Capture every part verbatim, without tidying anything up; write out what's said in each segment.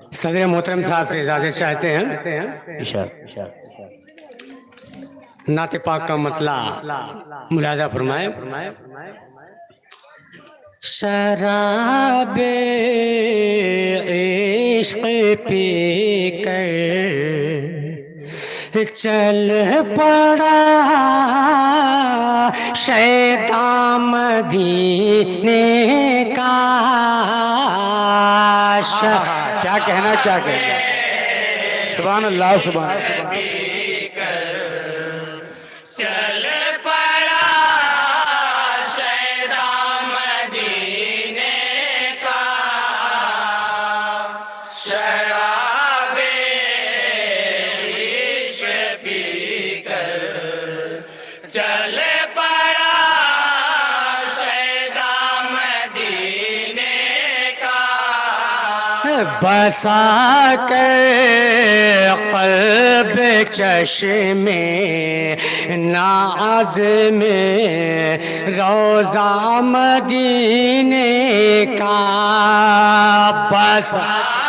सदर मोहतरम साहब से इजाजत चाहते हैं। नाते पाक का मतला मुलाजा फरमाए। शराबे इश्क पी कर चल पड़ा शैतान मदीने का। क्या कहना क्या कहना, सुभान अल्लाह सुभान अल्लाह। बसा कर क़ल्ब चश्मे नाज़ में रोज़ा मदीने का। बसा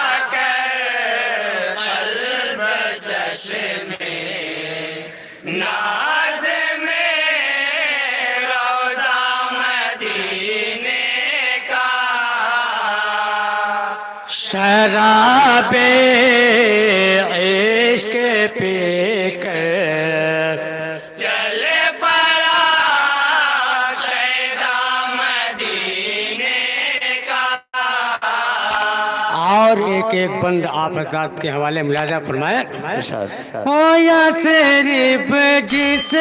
कर क़ल्ब चश्मे नाज़ में रोज़ा मदीने का। शराबे इश्क पी कर चले पड़ा शैदा मदीने का। और एक एक बंद आप हज़रात के हवाले मुलाजा फरमाए। ओ यासरिब जिस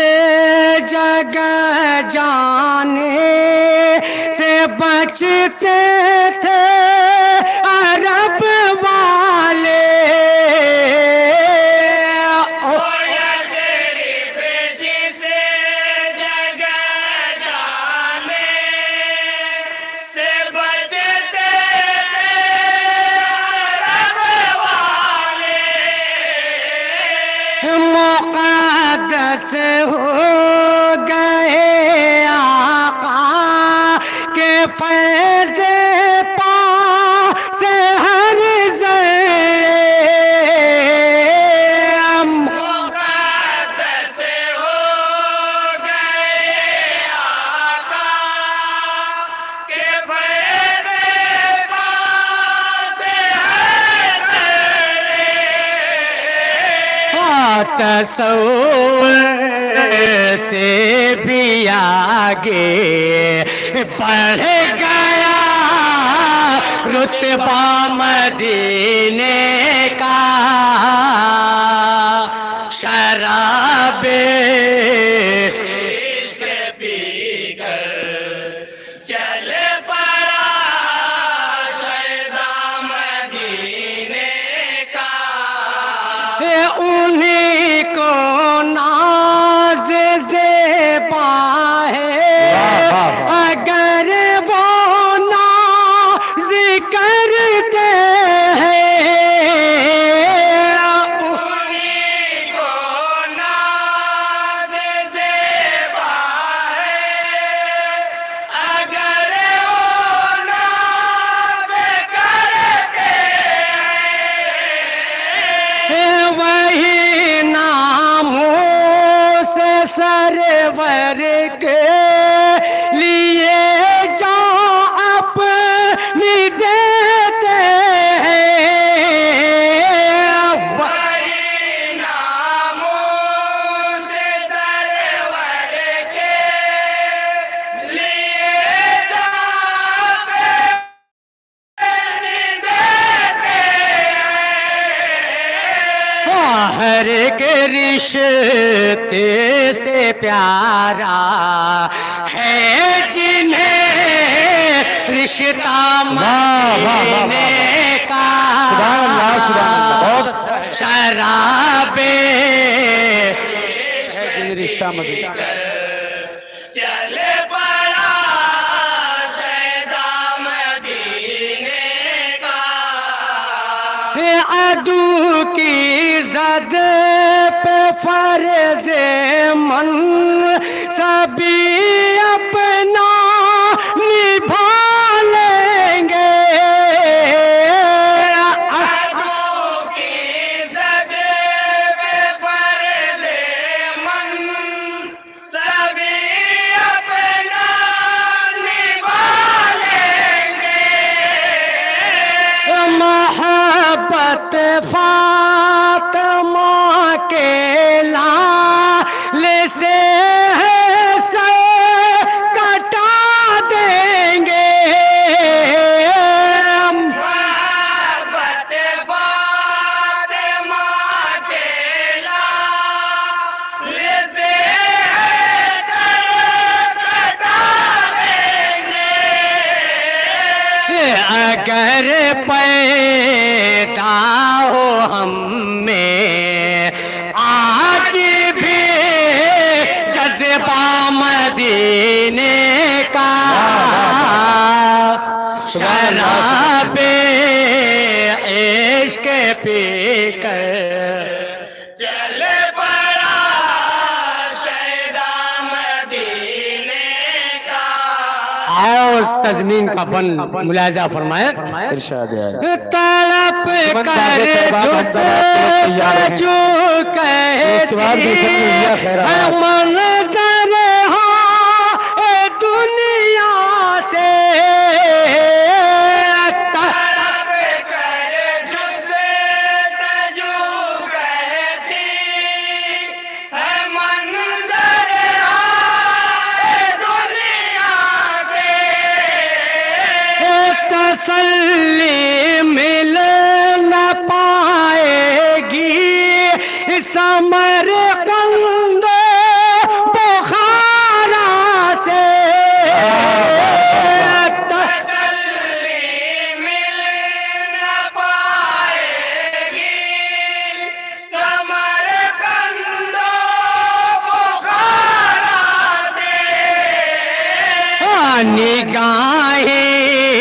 जगह जाने से बचते थे अरब वाले। ओ यासरिब जिस जगह जाने से बचते थे अरब वाले। मुक़द्दस हो गए आका के फैज़ तसव्वुर से भी आगे बढ़ गया रुतबा मदीने का। शराबे इश्क पी कर चल पड़ा शैदा मदीने का। उन्हीं को नाज़ ज़ेबा है अगर वो नाज़ करते हैं। उन्हीं को नाज़ ज़ेबा है अगर वो नाज़ करते हैं। वही सरवर के लिए जो अपनी देते हैं। वही नामों से सरवर के लिए जो अपनी देते हैं। हर एक रिश्ते से प्यारा है जिन्हें रिश्ता मदीने का। सुभान अल्लाह सुभान अल्लाह, बहुत अच्छा है। शराबे है जिन्हें रिश्ता मदीने का। चले पड़ा शैदा मदीने का। अदू की ज़द पे फर्ज़ मन सभी अपना निभा लेंगे। अदू फातिमा के लाल से है सर कटा देंगे। मोहब्बत फातिमा के लाल से है सर कटा देंगे। अगर पैदा हो हम में आज भी जज्बा मदीने का, शराबे इश्क पीकर चले पड़ा शैदा मदीने का। और तज़मीन का बन मुलाजा फरमाए। इरशाद है तड़प कर जो कहती है मंज़र हो दुनिया से। तड़प कर जुज़े जो कहती है मंज़र हो दुनिया से। तसल्ली मिल न पाएगी समरकंद बुखारा से। तसल्ली मिल न पाएगी समरकंद बुखारा से। निगाहें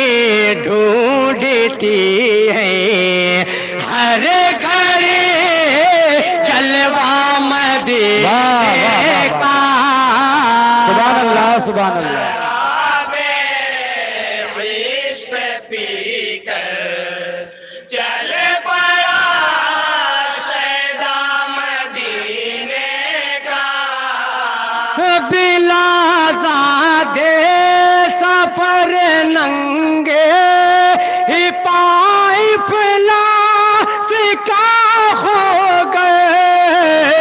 ढूंढती है हर घड़ी जलवा मदीने का। सुभान अल्लाह सुभान अल्लाह। इश्क पीकर चले पड़ा शैदा मदीने का। बिलाज़ादे सफर नंगे ही पाई फिला सिका हो गए।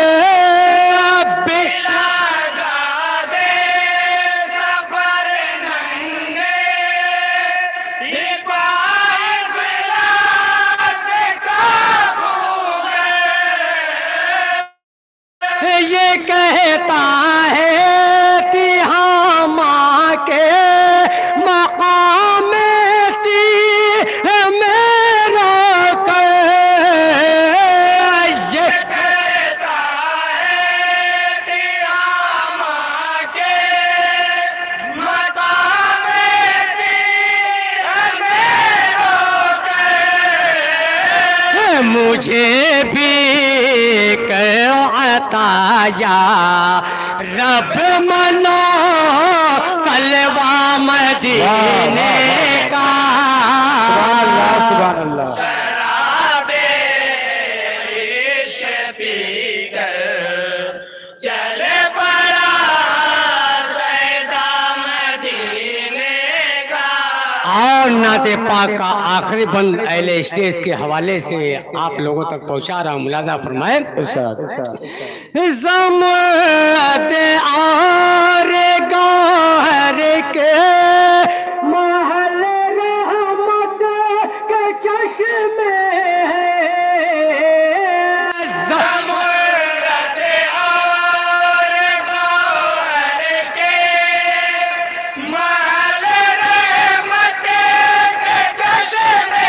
बिलाज़ादे सफर नंगे ही पाई फिला सिका हो गए। ये कहता है तिहामा के मकाम मेरा कर। ये कहता है तिहामा के मकाम मेरा कर। मुझे भी कर अताया रब मनो सलवा मदीने का। सुभान अल्लाह सुभान अल्लाह। शराबे इश्क पीकर चले पड़ा शैदा मदीने का। और नाते पाक का आखिरी बंद अहले स्टेज के हवाले से आप लोगों तक पहुंचा रहा हूं, मुलाजा फरमाए। इरशाद ज़मरद और गौहर के महल रहमत के चश्मे हैं। ज़मरद और गौहर के महल रहमत के चश्मे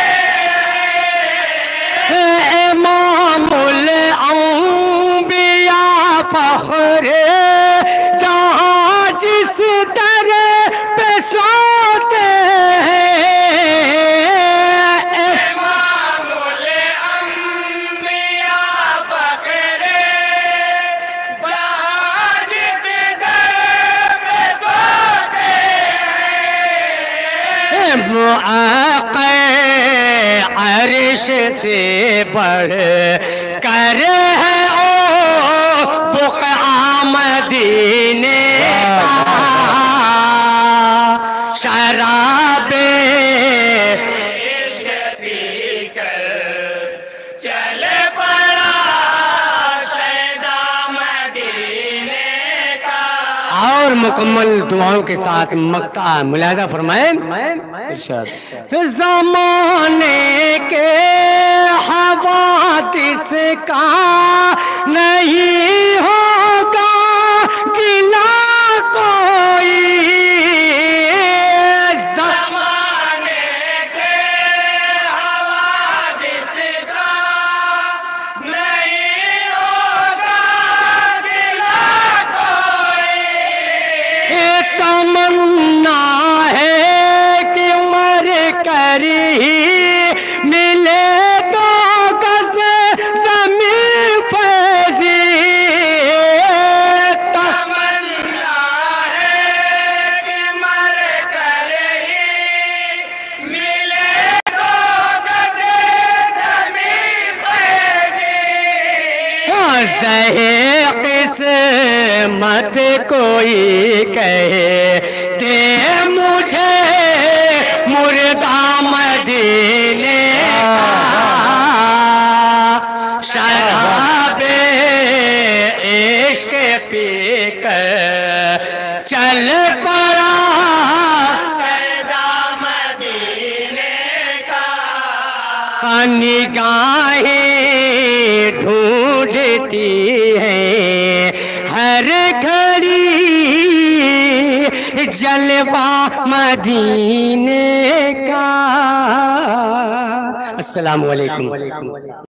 हैं। इमामुल अंबिया फखरे जहाँ जिस दर पे सोते हैं। इमामुल अंबिया फखरे जहाँ जिस दर पे सोते हैं। मुआक़े अर्श से बढ़ कर है ओ बुक़आ मदीने का। शराबे इश्क पीकर और मुकम्मल दुआओं के साथ मक्ता मुलाजा फरमाए। इरशाद। ज़माने के हवादिस का नहीं होगा गिला कोई, ज़माने के हवादिस का नहीं होगा गिला कोई। तमन्ना है कि मर कर ही मिले तो गज ज़मीं फैज़ी। तमन्ना है कि मर कर ही मिले तो गज ज़मीं फैज़ी। ज़हे किस्मत कोई कहे दे मुझे मुर्दा मदीने का, शराबे इश्क पी कर चल पड़ा सैदा मदीने का। निगाहें ढूंढती हैं हर घड़ी जलवा मदीने का। अस्सलामु अलैकुम।